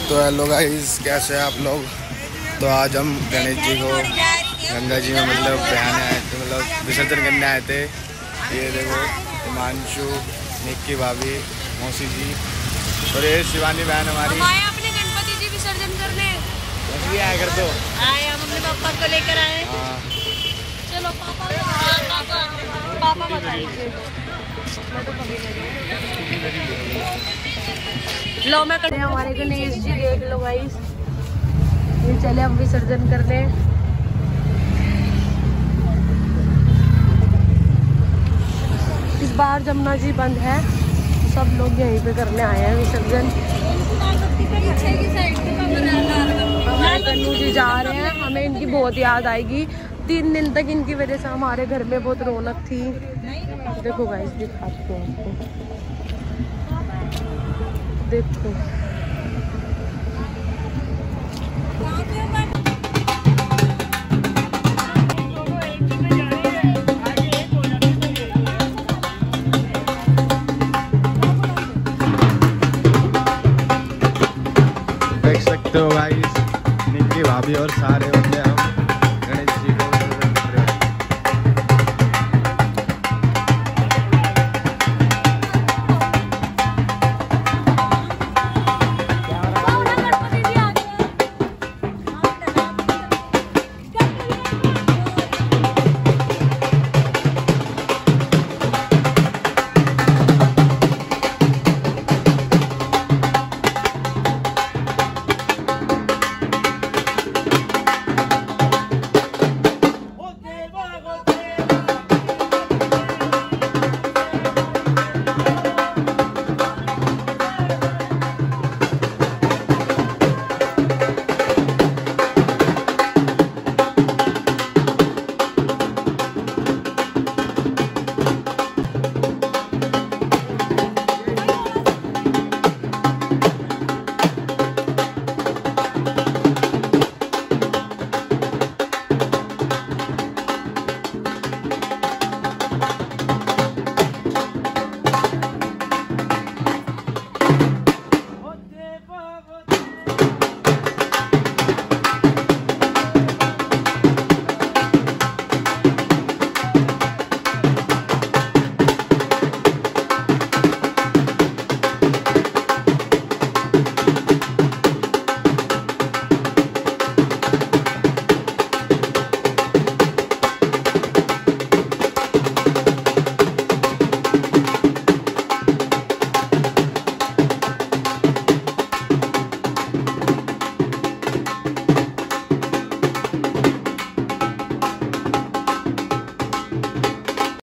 तो hello guys, कैसे हैं आप लोग। तो आज हम गणेश जी को गंगा जी में मतलब बहने आए थे, मतलब विसर्जन करने आए थे। ये देखो हिमांशु, निक्की भाभी, मौसी जी और ये शिवानी बहन हमारी। आए अपने गणपति जी विसर्जन करने। ये आया कर दो। आए हम अपने पापा को लेकर आए। हाँ चलो पापा बताइए। लो मैं कर हमारे गणेश जी देख लो गाइस। ये चले हम विसर्जन करने। इस बार जमुना जी बंद है, सब लोग यहीं पे करने आए हैं विसर्जन। हमारे कन्नू जी जा रहे हैं, हमें इनकी बहुत याद आएगी। 3 दिन तक इनकी वजह से हमारे घर में बहुत रौनक थी। देखो गाइस, दिखाती हूँ आपको, देखो देख सकते हो गाइस, निक्की भाभी और सारे बंदे